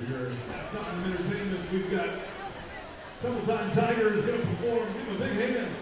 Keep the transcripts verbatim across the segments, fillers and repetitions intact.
your halftime entertainment, we've got Double-Time Tiger is going to perform. Give him a big hand.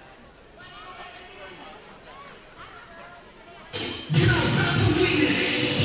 You know, that's a weakness.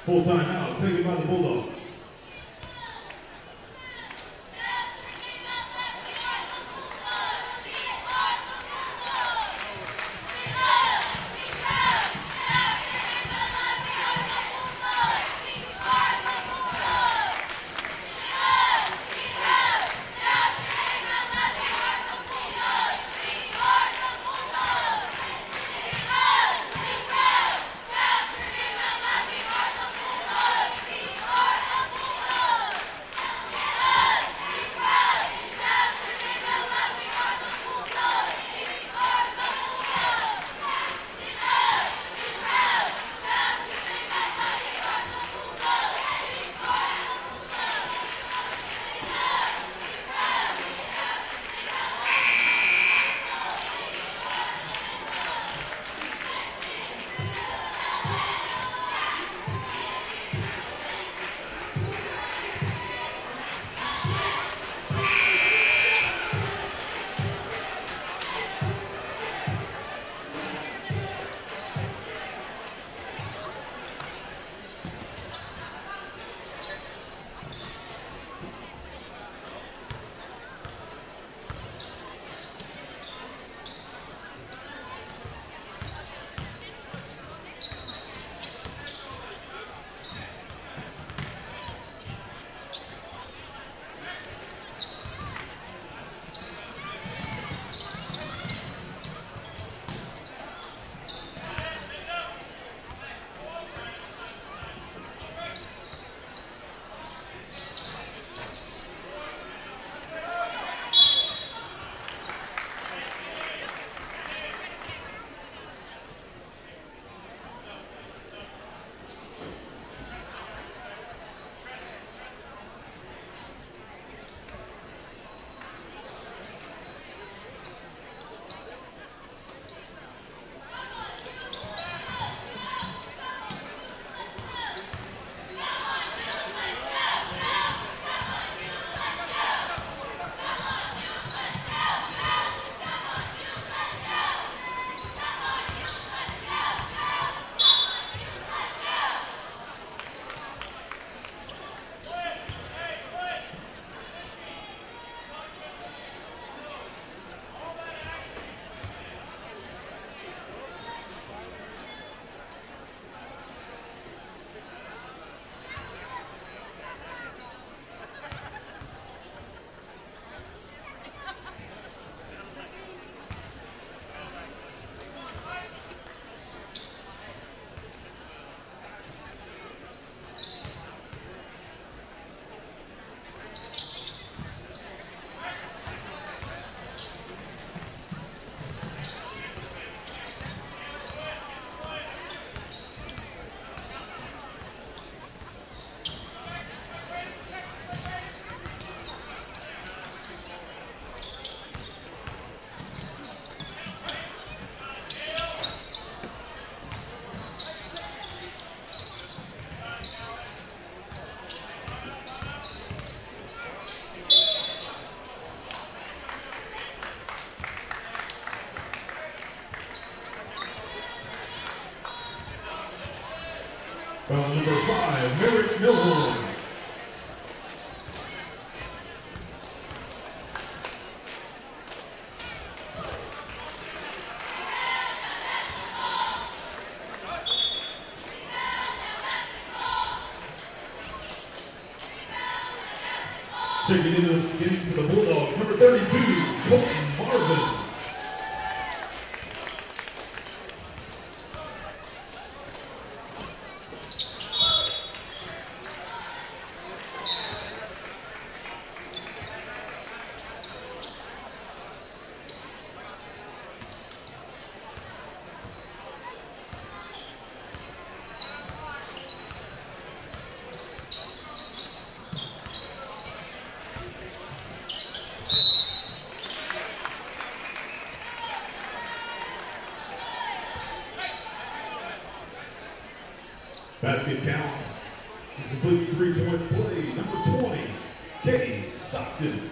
Full timeout taken by the Bulldogs. Foul number five, Merrick Milhorn. Checking into the, getting to the Bulldogs, number thirty-two, Colton Marvin. Basket counts. Complete three-point play. Number twenty, Katie Stockton.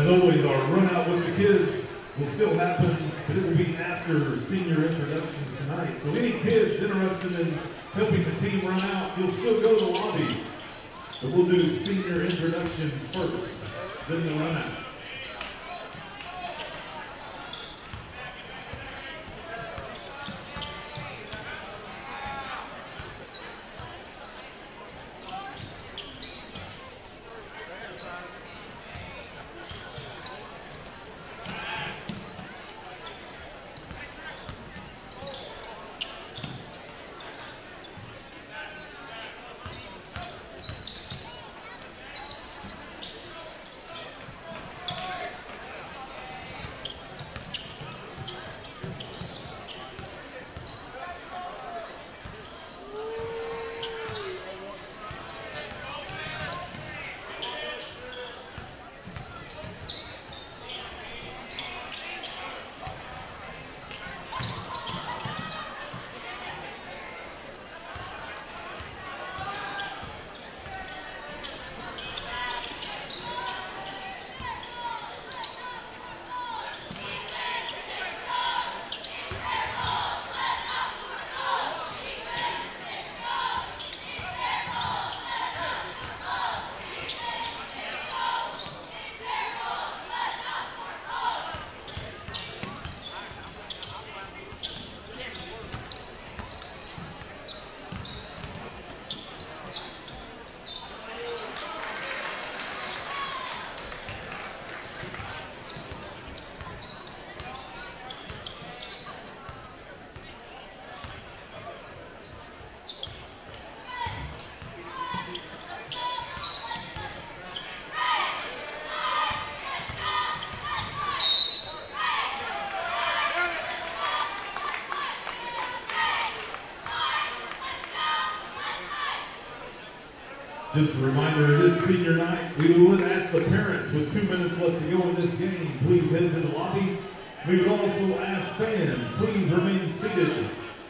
As always, our run out with the kids will still happen, but it will be after senior introductions tonight. So any kids interested in helping the team run out, you'll still go to the lobby. But we'll do senior introductions first, then the run out. Just a reminder, it is senior night. We would ask the parents with two minutes left to go in this game, please head to the lobby. We would also ask fans, please remain seated.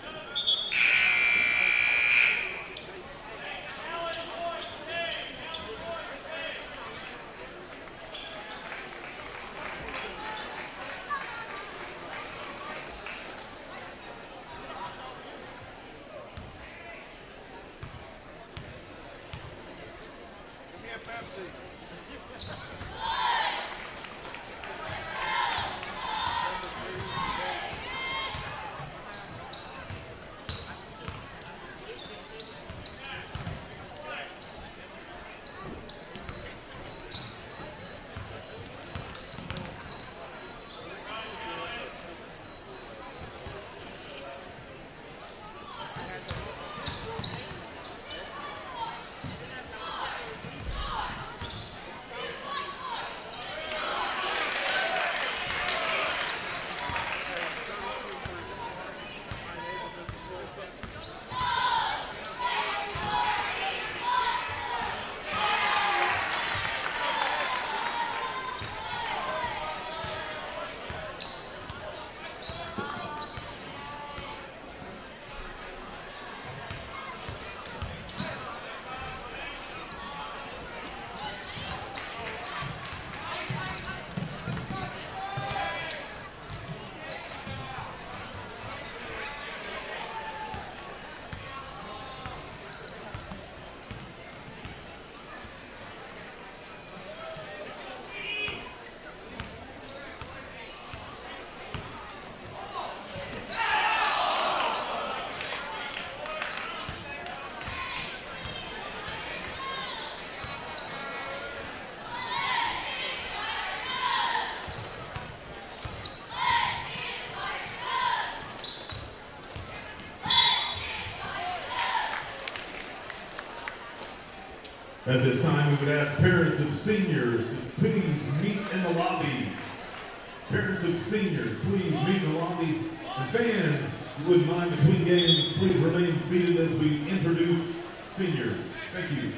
At this time, we would ask parents of seniors to please meet in the lobby. Parents of seniors, please meet in the lobby. And fans, if you wouldn't mind between games, please remain seated as we introduce seniors. Thank you.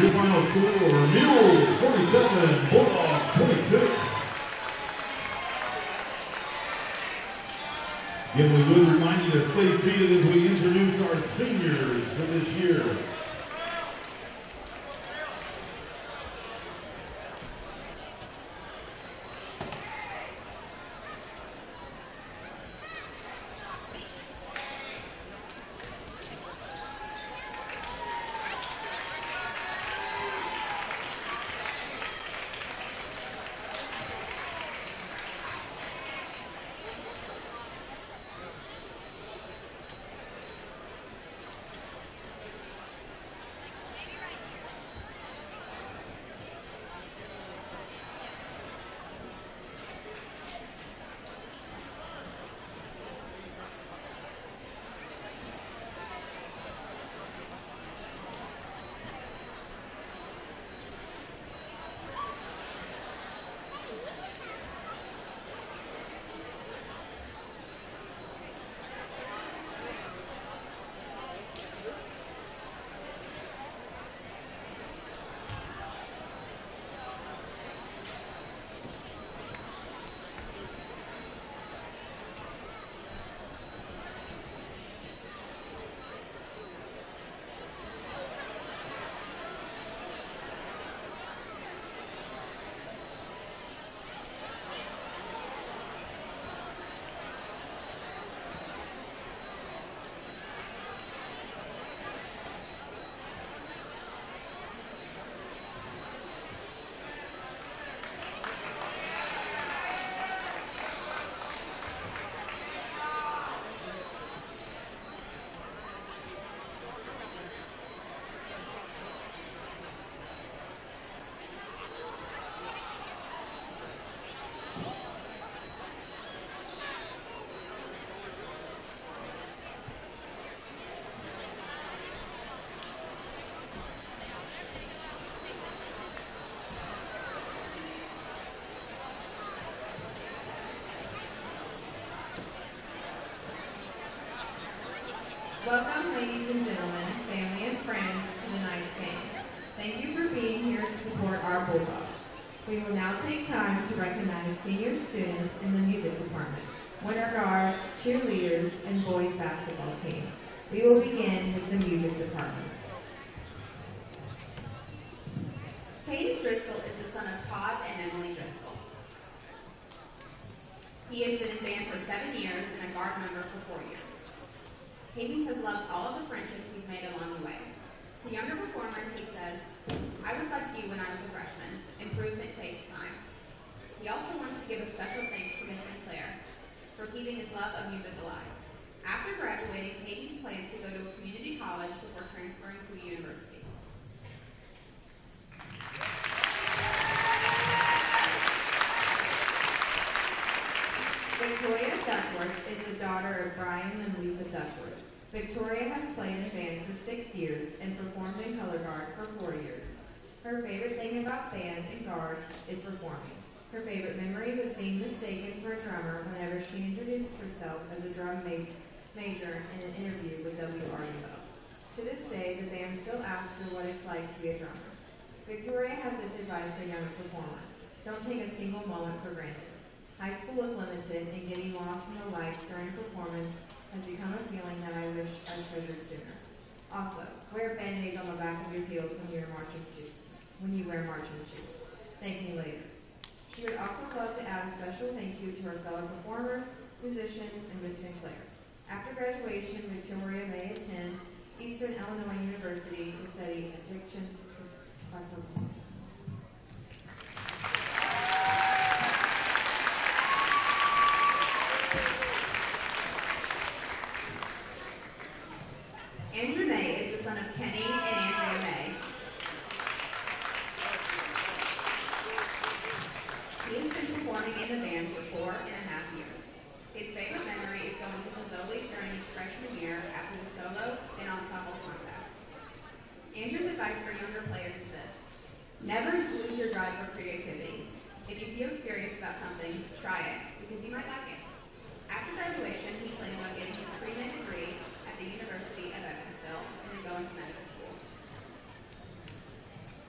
Your final score, Mules forty-seven, Bulldogs twenty-six. Again, we would remind you to stay seated as we introduce our seniors for this year. Welcome, ladies and gentlemen, family and friends, to tonight's game. Thank you for being here to support our Bulldogs. We will now take time to recognize senior students in the music department, winter guard, cheerleaders, and boys basketball team. We will begin with the music department. Cadence Driscoll is the son of Todd and Emily Driscoll. He has been in band for seven years and a guard member for four years. Cadence has loved all of the friendships he's made along the way. To younger performers, he says, "I was like you when I was a freshman. Improvement takes time." He also wants to give a special thanks to Miss Sinclair for keeping his love of music alive. After graduating, Cadence plans to go to a community college before transferring to a university. Victoria Duckworth is the daughter of Brian and Lisa Duckworth. Victoria has played in band for six years and performed in color guard for four years. Her favorite thing about band and guard is performing. Her favorite memory was being mistaken for a drummer whenever she introduced herself as a drum ma major in an interview with W R U O. To this day, the band still asks her what it's like to be a drummer. Victoria has this advice for young performers: don't take a single moment for granted. High school is limited, and getting lost in the lights during performance has become a feeling that I wish I treasured sooner. Also, wear band-aids on the back of your heels when you wear marching shoes. When you wear marching shoes. Thank me later. She would also love to add a special thank you to her fellow performers, musicians, and Miss Sinclair. After graduation, Victoria may attend Eastern Illinois University to study addiction classification. Andrew May is the son of Kenny and Andrea May. He has been performing in the band for four and a half years. His favorite memory is going to Fazoli's during his freshman year after the solo and ensemble contest. Andrew's advice for younger players is this: never lose your drive for creativity. If you feel curious about something, try it, because you might like it. After graduation, he plans on getting his pre-med degree at the University of Evansville and then going to medical school.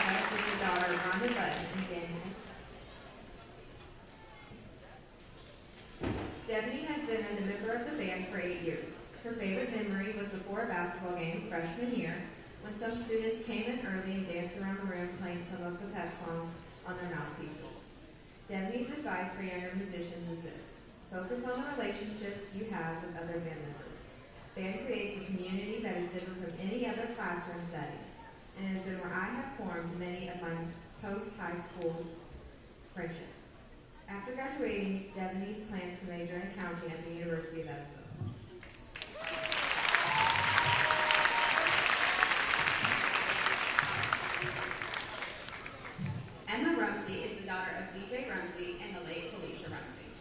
is the daughter of Rhonda Button and Daniel. Debbie has been a member of the band for eight years. Her favorite memory was before a basketball game freshman year when some students came in early and danced around the room playing some of the pep songs on their mouthpieces. Debbie's advice for younger musicians is this: focus on the relationships you have with other band members. Band creates a community that is different from any other classroom setting, and has been where I have formed many of my post-high school friendships. After graduating, Debbie plans to major in accounting at the University of Evansville. Emma Rumsey is the daughter of D J Rumsey and the late Felicia Rumsey.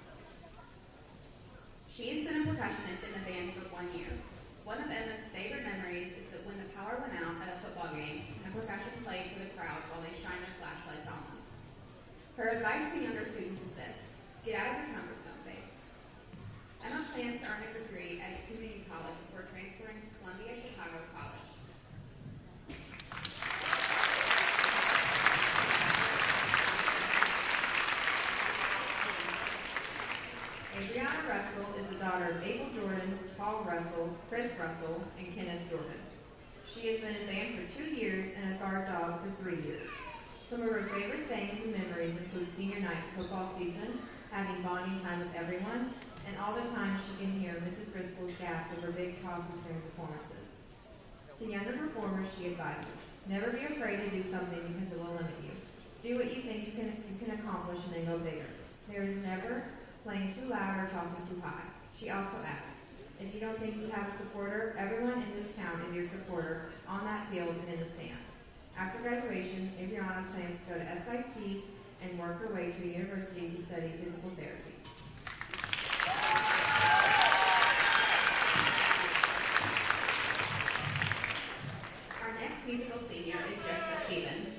She has been a percussionist in the band for one year. One of Emma's favorite memories is that when the power went out at a football game and percussion played for the crowd while they shine their flashlights on them. Her advice to younger students is this: get out of your comfort zone, babes. Emma plans to earn a degree at a community college before transferring to Columbia Chicago College. Adriana Russell is the daughter of Abel Jordan, Paul Russell, Chris Russell, and Kenneth Jordan. She has been in band for two years and a guard dog for three years. Some of her favorite things and memories include senior night football season, having bonding time with everyone, and all the time she can hear Missus Driscoll's gasps over big tosses during performances. To younger performers, she advises, never be afraid to do something because it will limit you. Do what you think you can, you can accomplish and then go bigger. There is never playing too loud or tossing too high. She also adds, if you don't think you have a supporter, everyone in this town is your supporter on that field and in the stands. After graduation, Adriana plans to go to S I C and work her way to a university to study physical therapy. Our next musical senior is Jessica Stevens.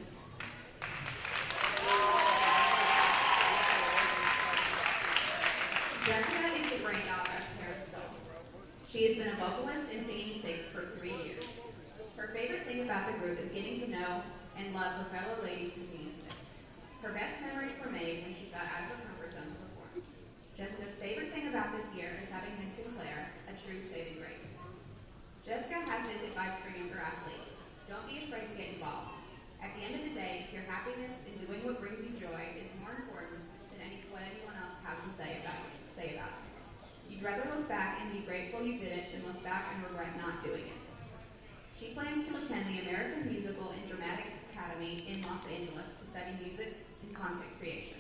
Jessica is the granddaughter of Terrence Stoll. She has been a vocalist in Singing Six for three years. Her favorite thing about the group is getting to know and love her fellow ladies in Singing Six. Her best memories were made when she got out of her comfort zone to perform. Jessica's favorite thing about this year is having Miss Sinclair, a true saving grace. Jessica has this advice for younger athletes: don't be afraid to get involved. At the end of the day, your happiness in doing what brings you joy is more important than any, what anyone else has to say about it. Say about it. You'd rather look back and be grateful you did it than look back and regret not doing it. She plans to attend the American Musical and Dramatic Academy in Los Angeles to study music and content creation.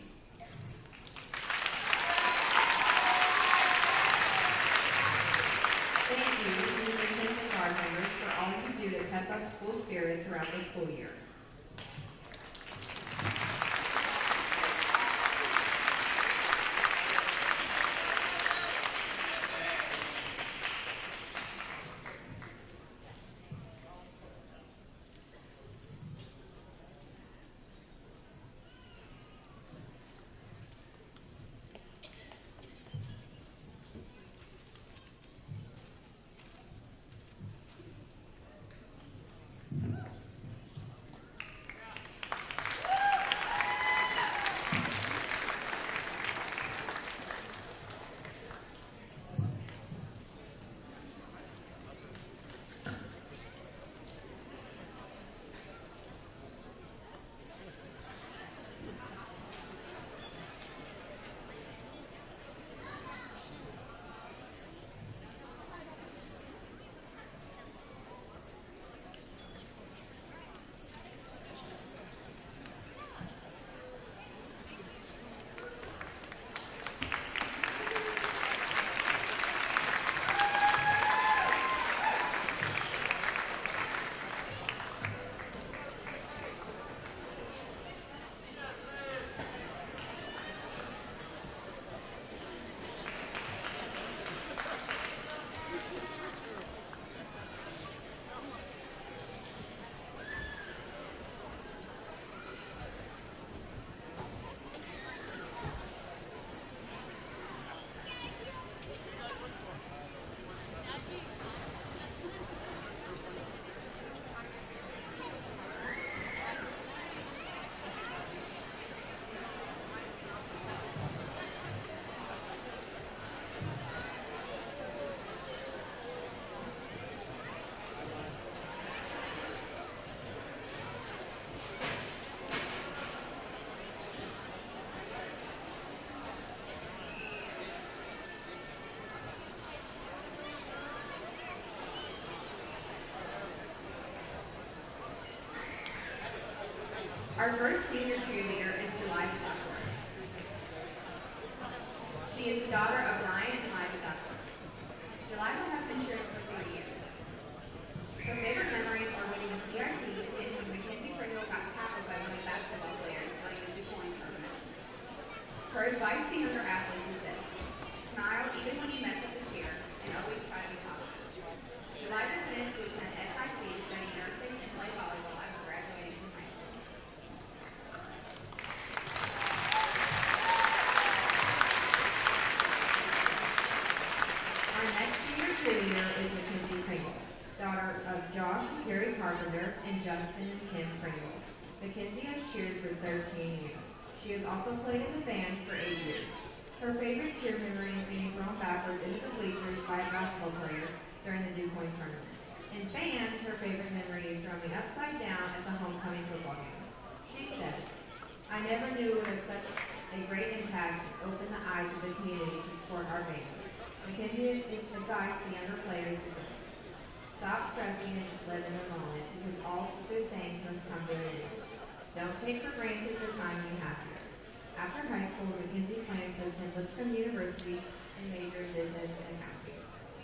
Thank you, musicians and guard members, for all you do to pep up school spirit throughout the school year. Our first senior cheerleader is Jeliza Duckworth. She is the daughter of Ryan and Eliza Duckworth. Jeliza has been cheering for three years. Her favorite memories are winning the C R T and when Mackenzie Pringle got tackled by one of the basketball players during the DuPoint tournament. Her advice to younger athletes is this: smile even when you mess up the cheer and always try to be positive. Jeliza plans to attend S I C, study nursing, and play volleyball after graduating from high school. Our next senior cheerleader is Mackenzie Pringle, daughter of Josh and Carrie Carpenter and Justin and Kim Pringle. Mackenzie has cheered for thirteen years. She has also played in the band for eight years. Her favorite cheer memory is being thrown backwards into the bleachers by a basketball player during the DuPoint tournament. In band, her favorite memory is drumming upside down at the homecoming football game. She says, "I never knew it would have such a great impact to open the eyes of the community to support our band." Mackenzie's advice to younger players is this: stop stressing and just live in the moment, because all good things must come to an end. Don't take for granted the time you have here. After high school, Mackenzie plans to attend Lipscomb University and major in business and accounting.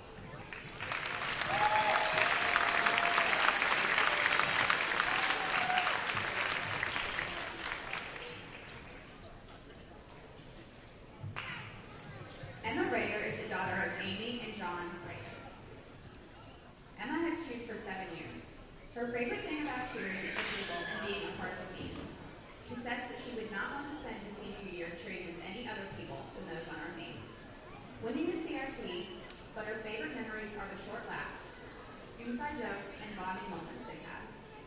Emma Rader is the daughter of Amy and John Rader. Emma has cheered for seven years. Her favorite thing about cheering is the people and being a part of a team. She says that she would not want to spend her senior year cheering with any other people than those on our team. Winning the C R T, but her favorite memories are the short laughs, inside jokes, and bonding moments they've had.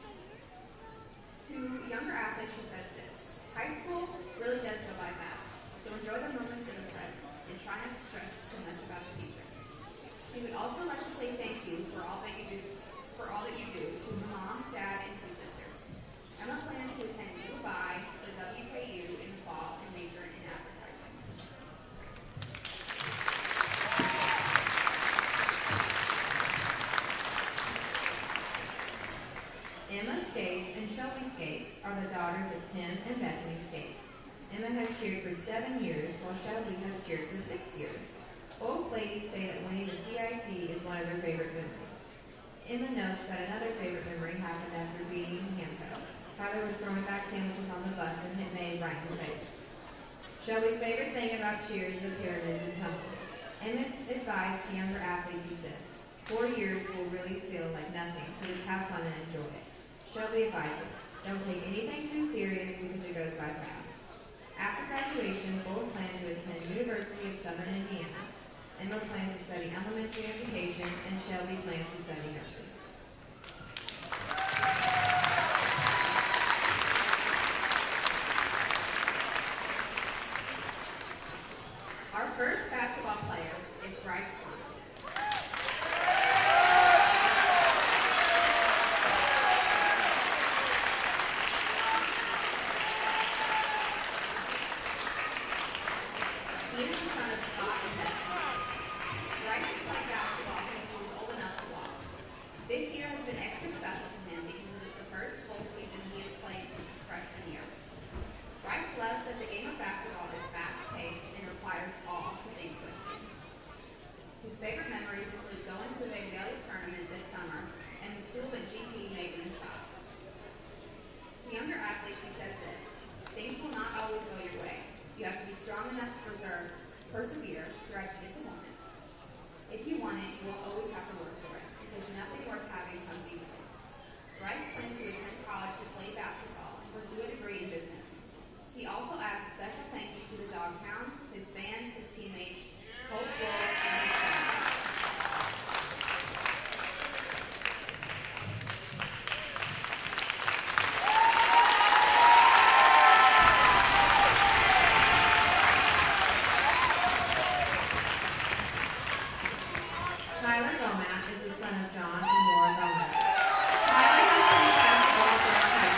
To younger athletes, she says this: high school really does go by fast, so enjoy the moments in the present and try not to stress too much about the future. She would also like to say thank you for all that you do, for all that you do to her mom, dad, and two sisters. Emma plans to attend U of I or W K U in the fall and major in advertising. Emma Skates and Shelby Skates are the daughters of Tim and Bethany Skates. Emma has cheered for seven years, while Shelby has cheered for six years. Both ladies say that winning the C I T is one of their favorite memories. Emma notes that another favorite memory happened after beating Hamco. Tyler was throwing back sandwiches on the bus and it made right in the face. Shelby's favorite thing about cheers is the pyramids and tumbling. Emma's advice to younger athletes is this: four years will really feel like nothing, so just have fun and enjoy it. Shelby advises, don't take anything too serious because it goes by fast. After graduation, both plan to attend University of Southern Indiana. Emma plans to study elementary education, and Shelby plans to study nursing. Our first basketball player is Bryce Conley. He is the son of Scott and Bethany. Bryce has played basketball since he was old enough to walk. This year has been extra special to him because it is the first full season he has played since his freshman year. Bryce loves that the game of basketball is fast-paced and requires all to think quickly. His favorite memories include going to the Big Valley tournament this summer and the school at G P made him shop. To younger athletes, he says this: things will not always go your way. You have to be strong enough to preserve, persevere throughout the disappointments. If you want it, you will always have to work for it, because nothing worth having comes easily. Bryce plans to attend college to play basketball and pursue a degree in business. He also adds a special thank you to the Dog Pound, his fans, his teammates, Coach Bull, and his family. Tyler Gomack is the son of John and Laura Gomack. Tyler has played basketball throughout high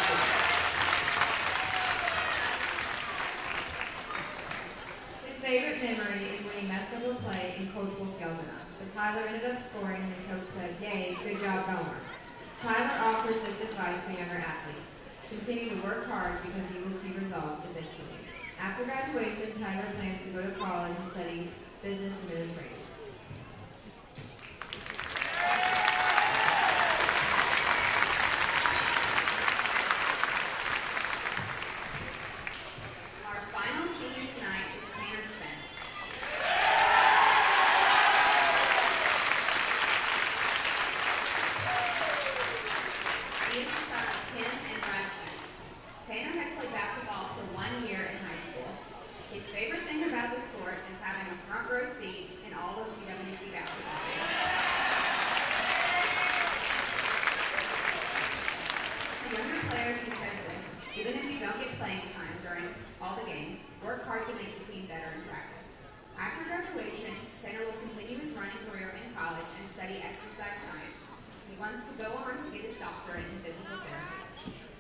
Continue to work hard because you will see results eventually. After graduation, Tyler plans to go to college and study business administration. Our final senior tonight is Tanner Spence. He is the son of Kim and Brad Spence. Tanner has played basketball for one year in high school. His favorite thing about the sport is having a front row seat in all of C W C basketball games. To younger players, he says this: even if you don't get playing time during all the games, work hard to make the team better in practice. After graduation, Tanner will continue his running career in college and study exercise science. He wants to go on to get his doctorate in physical therapy.